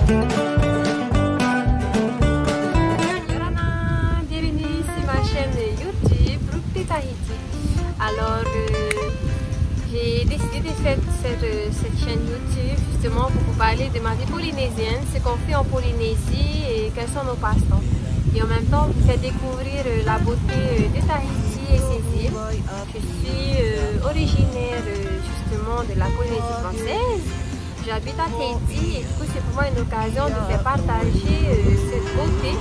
Bienvenue sur ma chaîne YouTube Brookty Tahiti. Alors, j'ai décidé de faire cette chaîne YouTube justement pour vous parler de ma vie polynésienne, ce qu'on fait en Polynésie et quels sont nos passe-temps. Et en même temps, vous faire découvrir la beauté de Tahiti et ses îles. Je suis originaire justement de la Polynésie française. J'habite à Tahiti et du coup c'est pour moi une occasion de faire partager cette beauté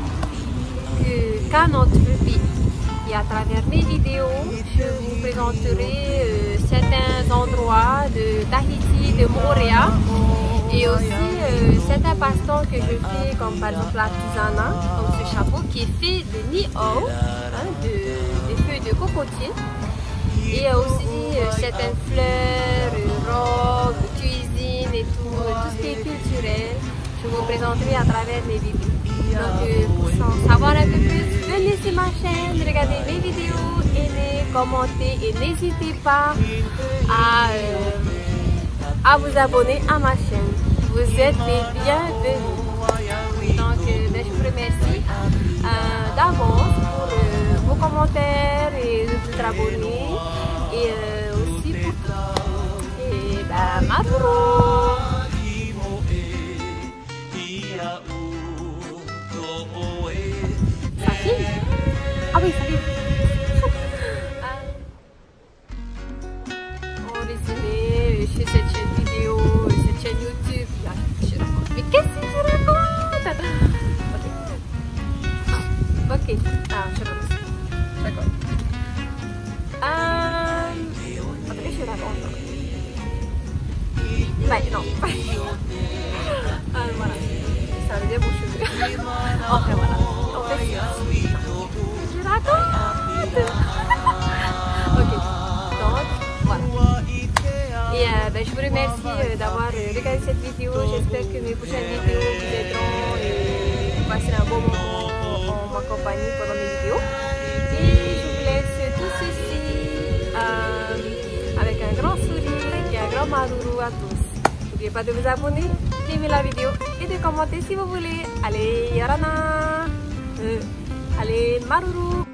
qu'a notre pays. Et à travers mes vidéos, je vous présenterai certains endroits de Tahiti, de Moorea et aussi certains passe-temps que je fais comme par exemple l'artisanat, comme ce chapeau qui est fait de niho, des feuilles de cocotier et aussi certaines fleurs, robes, cuisine et tout ce qui est culturel. Je vous présenterai à travers mes vidéos. Donc pour en savoir un peu plus, venez sur ma chaîne, regardez mes vidéos, aimez, commentez et n'hésitez pas à vous abonner à ma chaîne. Vous êtes les bienvenus. Donc je vous remercie d'avance pour vos commentaires et de vous abonner et aussi pour tout. Et Maruru! Ah oui, ça vient. En résumé, je fais cette chaîne vidéo, cette chaîne YouTube. Je raconte. Mais qu'est-ce que je raconte? Ok. Je raconte. D'accord. Après, je raconte. Ouais, non. Voilà. Ça veut dire mon cheveu. Enfin, voilà. On fait ça. Je raconte. Ok, donc voilà. Et je vous remercie d'avoir regardé cette vidéo. J'espère que mes prochaines vidéos vous aideront et vous passerez un bon moment en ma compagnie pendant mes vidéos. Et je vous laisse tout ceci avec un grand sourire et un grand maruru à tous. N'oubliez pas de vous abonner, d'aimer la vidéo et de commenter si vous voulez. Allez, Yorana! Allez, Maruru!